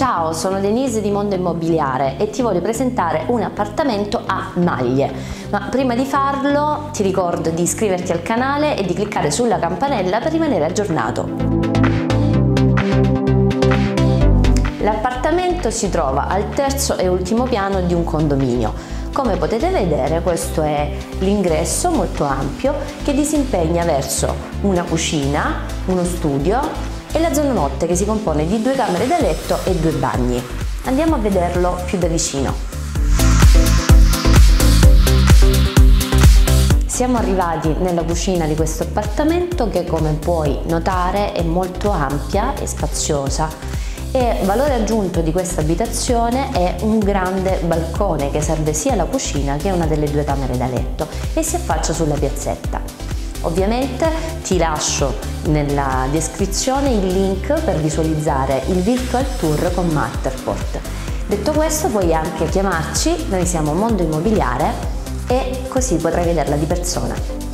Ciao, sono Denise di Mondo Immobiliare e ti voglio presentare un appartamento a Maglie. Ma prima di farlo ti ricordo di iscriverti al canale e di cliccare sulla campanella per rimanere aggiornato. L'appartamento si trova al terzo e ultimo piano di un condominio. Come potete vedere, questo è l'ingresso molto ampio che disimpegna verso una cucina, uno studio e la zona notte che si compone di 2 camere da letto e 2 bagni. Andiamo a vederlo più da vicino. Siamo arrivati nella cucina di questo appartamento che, come puoi notare, è molto ampia e spaziosa. E valore aggiunto di questa abitazione è un grande balcone che serve sia alla cucina che a una delle 2 camere da letto e si affaccia sulla piazzetta. Ovviamente ti lascio nella descrizione il link per visualizzare il virtual tour con Matterport. Detto questo, puoi anche chiamarci, noi siamo Mondo Immobiliare, e così potrai vederla di persona.